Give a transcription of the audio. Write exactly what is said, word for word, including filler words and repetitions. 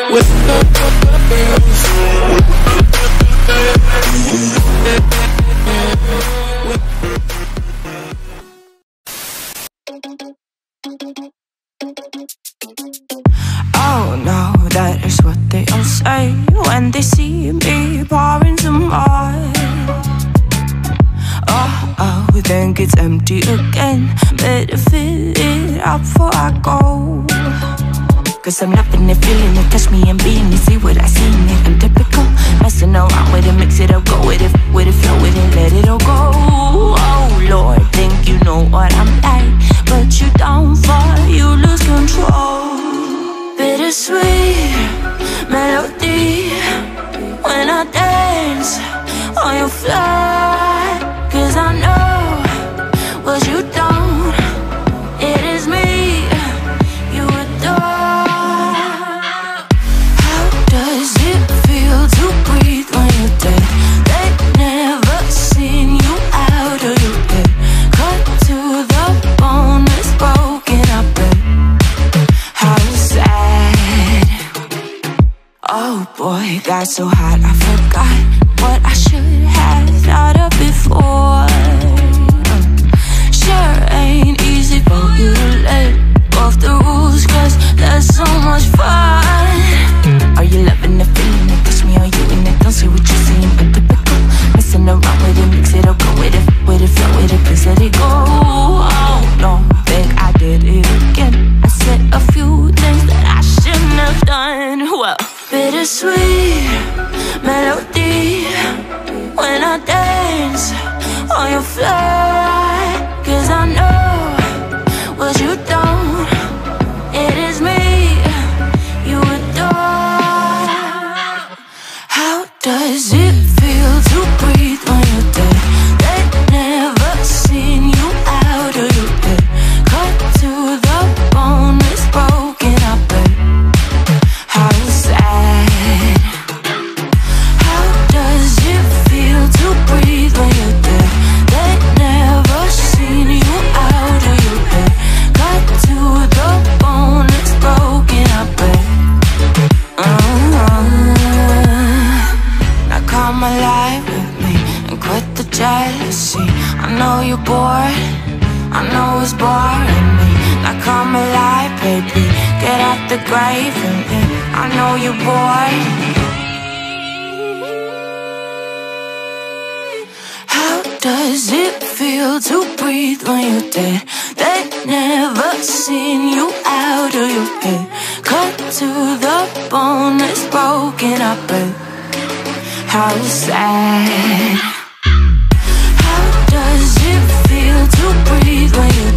Oh no, that is what they all say when they see me pouring some more. Oh, oh, think it's empty again. Better fill it up before I go. Cause I'm loving it, feeling it, touch me and being it. See what I see in it, I'm typical. Messing around with it, mix it up, go with it, with it, flow with it, let it all go. Oh Lord, think you know what I'm like, but you don't fall, you lose control. Bittersweet melody when I dance on your fly. Cause I know what you don't, it is me you adore. How does it feel to breathe when you're dead? They've never seen you out of your bed. Cut to the bone, it's broken, I bet. How sad. Oh boy, got so hot I forgot what I should have thought of before. Sure ain't easy for you to let go of the rules, cause that's so much fun. Are you loving the feeling it? Touch me, are you in it? Don't say what you're saying, but typical. Messing around with it, mix it up, go with it, with it, flow with it, please let it go. Oh no, think I did it again. I said a few things that I shouldn't have done. Well, bittersweet melody when I dance on your fly. Cause I know what you don't, it is me you adore. How does it feel to breathe when you're dead? They've never seen you out of your bed. Cut to the bone, it's broken, I bet. How sad. How does it feel to breathe when you're dead? They've never seen you out of your bed. Cut to the bone, it's broken, I bet. uh-huh. Now come alive with me and quit the jealousy. I know you're bored, I know it's boring me. Now come alive, baby, get out the grave and me. I know you're bored. How does it feel to breathe when you're dead? They've never seen you out of your head. Cut to the bone, it's broken, I bet. How sad. How does it feel to breathe when you're